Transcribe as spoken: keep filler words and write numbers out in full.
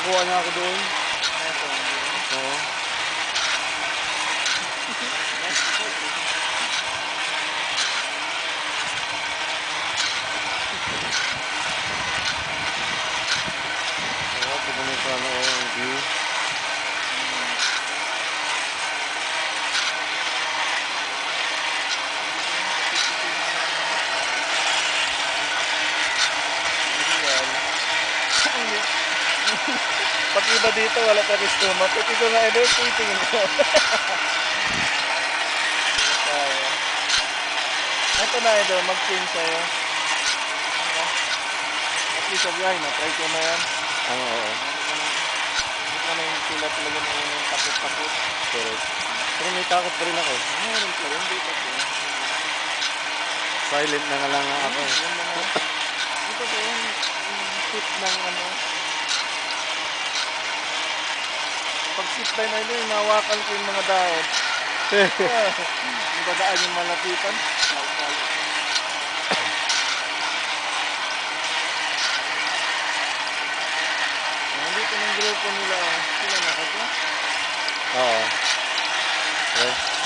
nakakuha na ako doon. Oo. Oo, pupunin pa na ang view. Pag iba dito, wala ka gusto. Mapit ito na idol, titingin ko. Ito na idol, mag-change sa'yo. At least sabi ay, na-try ko na yan. Oo, oo. Hindi ka na yung sila talaga na yung takot-takot. Correct. Pero may takot pa rin ako. Meron pa rin, dito po. Silent na nga lang ako. Yan na nga. Dito po yung tip ng ano. Pag sit tayo na ito, nawakan ko yung mga dahon. Yung badaan yung malapitan. Nandito ng grupo nila. Sila nakaka. Oo. Okay.